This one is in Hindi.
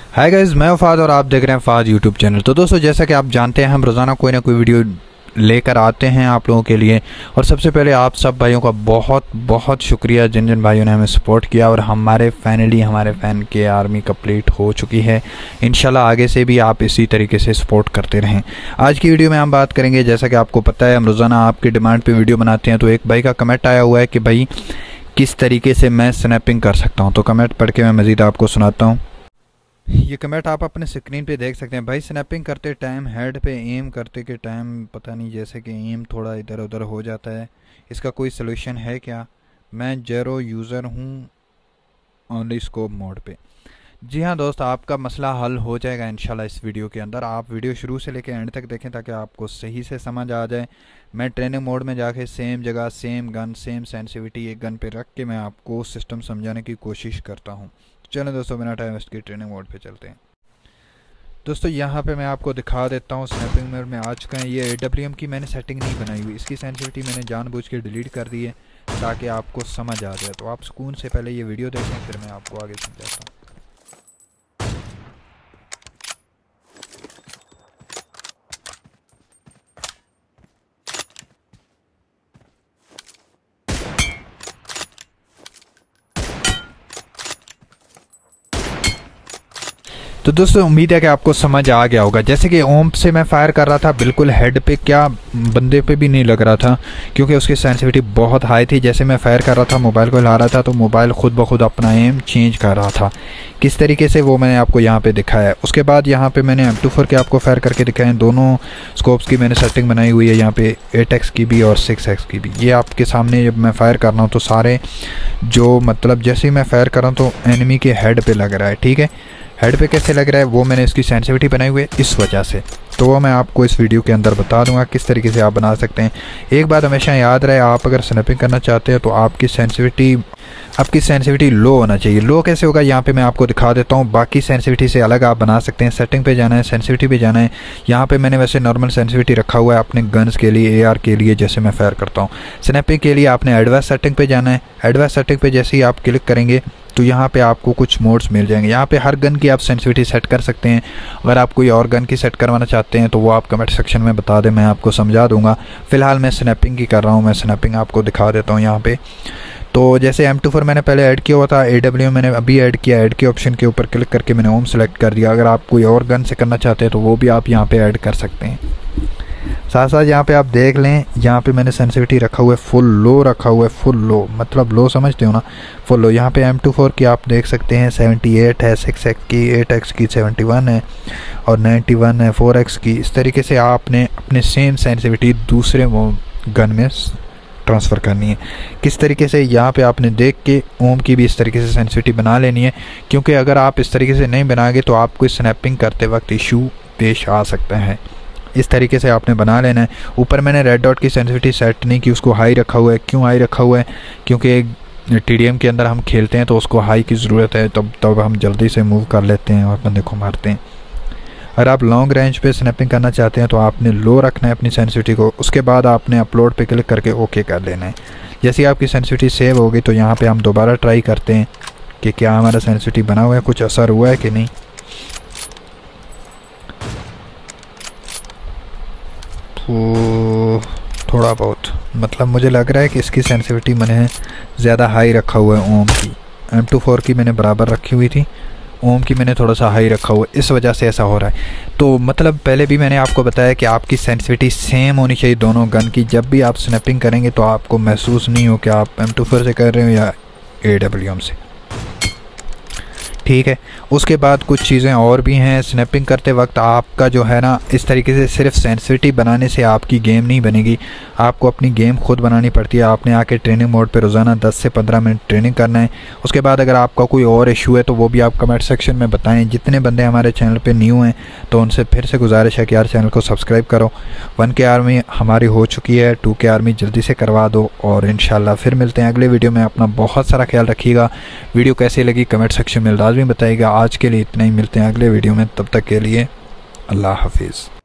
हाय गाइस, मैं फ़ाद और आप देख रहे हैं फ़ाद यूट्यूब चैनल। तो दोस्तों, जैसा कि आप जानते हैं हम रोज़ाना कोई ना कोई वीडियो लेकर आते हैं आप लोगों के लिए। और सबसे पहले आप सब भाइयों का बहुत बहुत शुक्रिया जिन जिन भाइयों ने हमें सपोर्ट किया। और हमारे फ़ैन के आर्मी कंप्लीट हो चुकी है। इंशाल्लाह आगे से भी आप इसी तरीके से सपोर्ट करते रहें। आज की वीडियो में हम बात करेंगे, जैसा कि आपको पता है हम रोज़ाना आपकी डिमांड पर वीडियो बनाते हैं। तो एक भाई का कमेंट आया हुआ है कि भाई किस तरीके से मैं स्नैपिंग कर सकता हूँ। तो कमेंट पढ़ के मैं मज़ीद आपको सुनाता हूँ। ये कमेंट आप अपने स्क्रीन पे देख सकते हैं। भाई स्नैपिंग करते टाइम हेड पे एम करते के टाइम पता नहीं, जैसे कि एम थोड़ा इधर उधर हो जाता है, इसका कोई सलूशन है क्या? मैं जेरो यूज़र हूँ ओनली स्कोप मोड पे। जी हाँ दोस्त, आपका मसला हल हो जाएगा इंशाल्लाह इस वीडियो के अंदर। आप वीडियो शुरू से लेकर एंड तक देखें ताकि आपको सही से समझ आ जाए। मैं ट्रेनिंग मोड में जाके सेम जगह सेम गन सेम सेंसिटिविटी एक गन पे रख के मैं आपको सिस्टम समझाने की कोशिश करता हूँ। चलो दोस्तों, बिना टाइम वेस्ट के ट्रेनिंग मोड पे चलते हैं। दोस्तों यहाँ पे मैं आपको दिखा देता हूँ स्नैपिंग मोड में आ चुका है। ये AWM की मैंने सेटिंग नहीं बनाई हुई, इसकी सेंसिटिविटी मैंने जानबूझ के डिलीट कर दी है ताकि आपको समझ आ जाए। तो आप सुकून से पहले ये वीडियो देखें, फिर मैं आपको आगे समझाता हूँ। तो दोस्तों उम्मीद है कि आपको समझ आ गया होगा। जैसे कि ओम से मैं फायर कर रहा था, बिल्कुल हेड पे, क्या बंदे पे भी नहीं लग रहा था क्योंकि उसकी सेंसिटिविटी बहुत हाई थी। जैसे मैं फायर कर रहा था, मोबाइल को हिला रहा था तो मोबाइल खुद ब खुद अपना एम चेंज कर रहा था। किस तरीके से वो मैंने आपको यहाँ पे दिखाया है। उसके बाद यहाँ पे मैंने M24 के आपको फायर करके दिखाए। दोनों स्कोप्स की मैंने सेटिंग बनाई हुई है, यहाँ पे 8x की भी और 6x की भी। ये आपके सामने जब मैं फायर कर रहा हूँ तो सारे जो मतलब जैसे ही मैं फायर कर रहा हूँ तो एनिमी के हेड पे लग रहा है। ठीक है, हेड पे कैसे लग रहा है वो मैंने इसकी सेंसिटिविटी बनाई हुई है इस वजह से। तो वो मैं आपको इस वीडियो के अंदर बता दूंगा किस तरीके से आप बना सकते हैं। एक बात हमेशा याद रहे, आप अगर स्नैपिंग करना चाहते हैं तो आपकी सेंसिटिविटी लो होना चाहिए। लो कैसे होगा यहाँ पे मैं आपको दिखा देता हूँ। बाकी सेंसिटिविटी से अलग आप बना सकते हैं। सेटिंग पे जाना है, सेंसिटिविटी पे जाना है। यहाँ पे मैंने वैसे नॉर्मल सेंसिटिविटी रखा हुआ है अपने गन्स के लिए, AR के लिए जैसे मैं फायर करता हूँ। स्नैपिंग के लिए आपने एडवांस सेटिंग पे जाना है। एडवांस सेटिंग पे जैसे ही आप क्लिक करेंगे तो यहाँ पे आपको कुछ मोड्स मिल जाएंगे। यहाँ पे हर गन की आप सेंसिटिविटी सेट कर सकते हैं। अगर आप कोई और गन की सेट करवाना चाहते हैं तो वो आप कमेंट सेक्शन में बता दें, मैं आपको समझा दूंगा। फिलहाल मैं स्नैपिंग की कर रहा हूँ, मैं स्नैपिंग आपको दिखा देता हूँ यहाँ पे। तो जैसे M24 मैंने पहले ऐड किया हुआ था, AWM मैंने अभी ऐड किया। ऐड के ऑप्शन के ऊपर क्लिक करके मैंने ओम सेलेक्ट कर दिया। अगर आप कोई और गन से करना चाहते हैं तो वो भी आप यहाँ पे ऐड कर सकते हैं। साथ साथ यहाँ पे आप देख लें, यहाँ पे मैंने सेंसिटिविटी रखा हुआ है फुल लो रखा हुआ है। फुल लो मतलब लो समझते हो ना, फुल लो। यहाँ पे M24 की आप देख सकते हैं 78 है, 6x की, 8x की 71 है और 91 है 4x की। इस तरीके से आपने अपने सेम सेंसिटिविटी दूसरे गन में ट्रांसफ़र करनी है। किस तरीके से यहाँ पे आपने देख के ओम की भी इस तरीके से सेंसिटिविटी बना लेनी है, क्योंकि अगर आप इस तरीके से नहीं बनाएंगे तो आपको स्नैपिंग करते वक्त इशू पेश आ सकता है। इस तरीके से आपने बना लेना है। ऊपर मैंने रेड डॉट की सेंसिटिविटी सेट नहीं की, उसको हाई रखा हुआ है। क्यों हाई रखा हुआ है? क्योंकि TDM के अंदर हम खेलते हैं तो उसको हाई की ज़रूरत है, तब हम जल्दी से मूव कर लेते हैं और बंदे को मारते हैं। अगर आप लॉन्ग रेंज पे स्नैपिंग करना चाहते हैं तो आपने लो रखना है अपनी सेंसिटिविटी को। उसके बाद आपने अपलोड पे क्लिक करके ओके कर लेना है। जैसे आपकी सेंसिटिविटी सेव होगी तो यहाँ पे हम दोबारा ट्राई करते हैं कि क्या हमारा सेंसिटिविटी बना हुआ है, कुछ असर हुआ है कि नहीं। तो थोड़ा बहुत मतलब मुझे लग रहा है कि इसकी सेंसिटिविटी मैंने ज़्यादा हाई रखा हुआ है। ओम की M24 की मैंने बराबर रखी हुई थी, ओम की मैंने थोड़ा सा हाई रखा हुआ है, इस वजह से ऐसा हो रहा है। तो मतलब पहले भी मैंने आपको बताया कि आपकी सेंसिटिविटी सेम होनी चाहिए दोनों गन की। जब भी आप स्नैपिंग करेंगे तो आपको महसूस नहीं हो कि आप M24 से कर रहे हो या AWM से। ठीक है, उसके बाद कुछ चीज़ें और भी हैं। स्नैपिंग करते वक्त आपका जो है ना, इस तरीके से सिर्फ सेंसिटिविटी बनाने से आपकी गेम नहीं बनेगी, आपको अपनी गेम खुद बनानी पड़ती है। आपने आके ट्रेनिंग मोड पे रोज़ाना 10 से 15 मिनट ट्रेनिंग करना है। उसके बाद अगर आपका कोई और इशू है तो वो भी आप कमेंट सेक्शन में बताएं। जितने बंदे हमारे चैनल पे न्यू हैं तो उनसे फिर से गुजारिश है कि यार चैनल को सब्सक्राइब करो। 1K आर्मी हमारी हो चुकी है, 2K आर्मी जल्दी से करवा दो। और इंशाल्लाह फिर मिलते हैं अगले वीडियो में। अपना बहुत सारा ख्याल रखिएगा। वीडियो कैसी लगी कमेंट सेक्शन में लाजमी बताइएगा। आज के लिए इतना ही, मिलते हैं अगले वीडियो में। तब तक के लिए अल्लाह हाफिज़।